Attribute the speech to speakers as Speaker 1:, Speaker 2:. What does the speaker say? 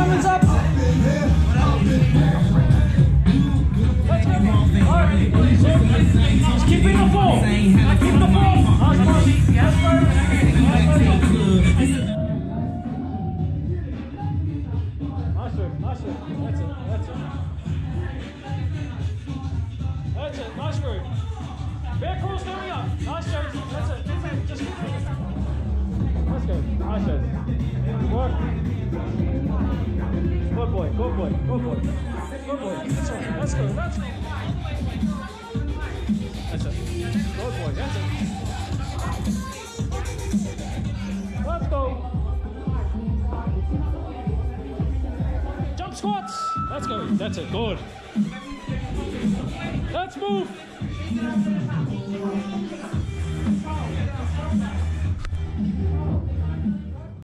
Speaker 1: Simon's up. Let's go. All right. Just keep in the form. Keep the form. Nice one. Yes, bro. Nice work. That's it. That's it. Nice work. Bear crawl's coming up. Nice joke. That's it. Just keep it. Let's go. Nice joke. Work. Good boy. Good boy. Good boy. Good boy. That's all. Let's go. That's it. That's it. Good boy. That's it. Let's go. Jump squats. Let's go. That's it. Good. Let's move.